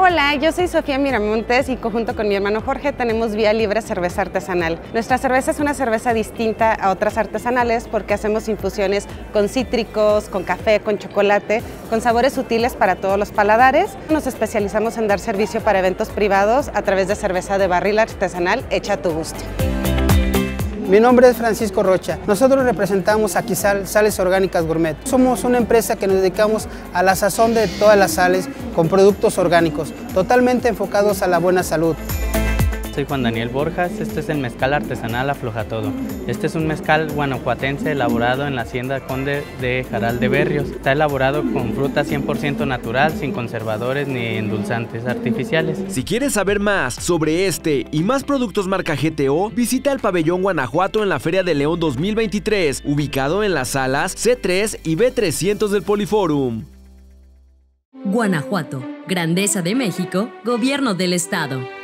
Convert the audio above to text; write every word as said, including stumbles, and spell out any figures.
Hola, yo soy Sofía Miramontes y conjunto con mi hermano Jorge tenemos Vía Libre Cerveza Artesanal. Nuestra cerveza es una cerveza distinta a otras artesanales porque hacemos infusiones con cítricos, con café, con chocolate, con sabores sutiles para todos los paladares. Nos especializamos en dar servicio para eventos privados a través de cerveza de barril artesanal hecha a tu gusto. Mi nombre es Francisco Rocha. Nosotros representamos a Quisal Sales Orgánicas Gourmet. Somos una empresa que nos dedicamos a la sazón de todas las sales con productos orgánicos, totalmente enfocados a la buena salud. Soy Juan Daniel Borjas, este es el mezcal artesanal Afloja Todo. Este es un mezcal guanajuatense elaborado en la hacienda Conde de Jaral de Berrios. Está elaborado con fruta cien por ciento natural, sin conservadores ni endulzantes artificiales. Si quieres saber más sobre este y más productos marca G T O, visita el pabellón Guanajuato en la Feria de León dos mil veintitrés, ubicado en las salas C tres y B trescientos del Poliforum. Guanajuato, Grandeza de México, Gobierno del Estado.